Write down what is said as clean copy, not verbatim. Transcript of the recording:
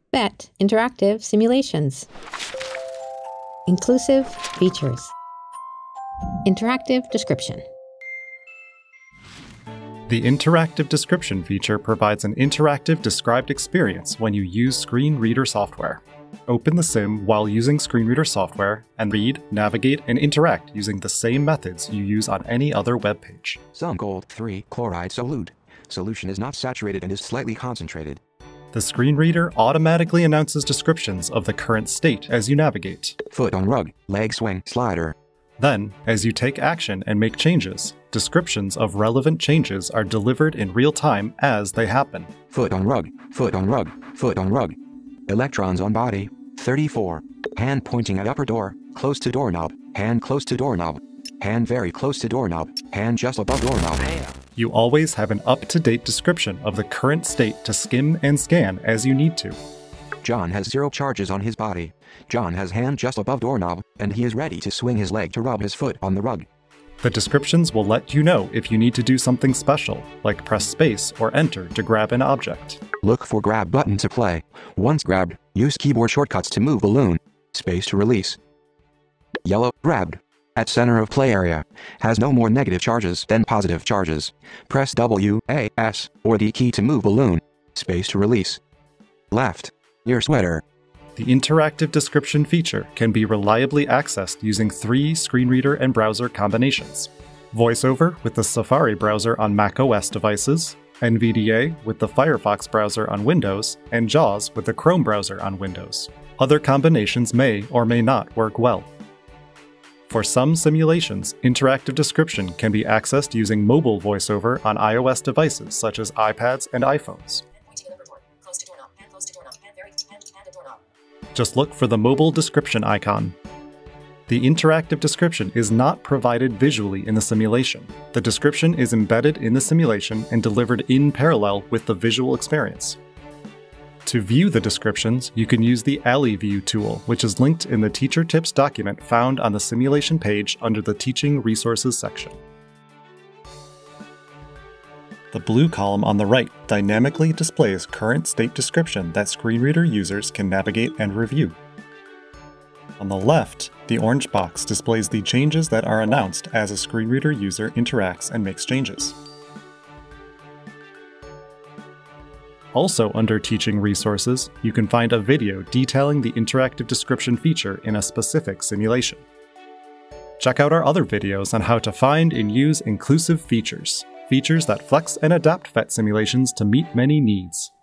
PhET interactive simulations. Inclusive features. Interactive description. The interactive description feature provides an interactive described experience when you use screen reader software. Open the sim while using screen reader software and read, navigate, and interact using the same methods you use on any other web page. Some gold 3 chloride solute. Solution is not saturated and is slightly concentrated. The screen reader automatically announces descriptions of the current state as you navigate. Foot on rug, leg swing, slider. Then, as you take action and make changes, descriptions of relevant changes are delivered in real time as they happen. Foot on rug, foot on rug, foot on rug. Electrons on body, 34. Hand pointing at upper door, close to doorknob, hand close to doorknob. Hand very close to doorknob, hand just above doorknob. You always have an up-to-date description of the current state to skim and scan as you need to. John has 0 charges on his body. John has hand just above doorknob, and he is ready to swing his leg to rub his foot on the rug. The descriptions will let you know if you need to do something special, like press space or enter to grab an object. Look for grab button to play. Once grabbed, use keyboard shortcuts to move balloon. Space to release. Yellow, grabbed. At center of play area. Has no more negative charges than positive charges. Press W, A, S, or D key to move balloon. Space to release. Left. Your sweater. The interactive description feature can be reliably accessed using 3 screen reader and browser combinations. VoiceOver with the Safari browser on macOS devices, NVDA with the Firefox browser on Windows, and JAWS with the Chrome browser on Windows. Other combinations may or may not work well. For some simulations, interactive description can be accessed using mobile VoiceOver on iOS devices such as iPads and iPhones. Just look for the mobile description icon. The interactive description is not provided visually in the simulation. The description is embedded in the simulation and delivered in parallel with the visual experience. To view the descriptions, you can use the Alley View tool, which is linked in the Teacher Tips document found on the simulation page under the Teaching Resources section. The blue column on the right dynamically displays current state description that screen reader users can navigate and review. On the left, the orange box displays the changes that are announced as a screen reader user interacts and makes changes. Also under Teaching Resources, you can find a video detailing the interactive description feature in a specific simulation. Check out our other videos on how to find and use inclusive features that flex and adapt PhET simulations to meet many needs.